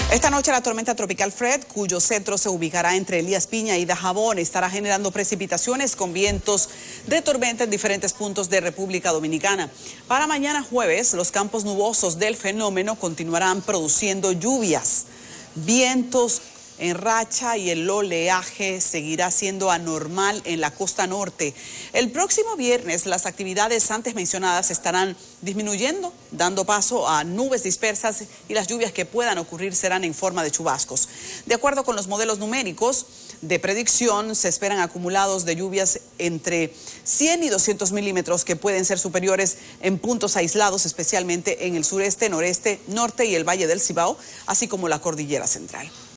Esta noche la tormenta tropical Fred, cuyo centro se ubicará entre Elías Piña y Dajabón, estará generando precipitaciones con vientos de tormenta en diferentes puntos de República Dominicana. Para mañana jueves, los campos nubosos del fenómeno continuarán produciendo lluvias, vientos en racha y el oleaje seguirá siendo anormal en la costa norte. El próximo viernes las actividades antes mencionadas estarán disminuyendo, dando paso a nubes dispersas y las lluvias que puedan ocurrir serán en forma de chubascos. De acuerdo con los modelos numéricos de predicción, se esperan acumulados de lluvias entre 100 y 200 milímetros que pueden ser superiores en puntos aislados, especialmente en el sureste, noreste, norte y el Valle del Cibao, así como la Cordillera Central.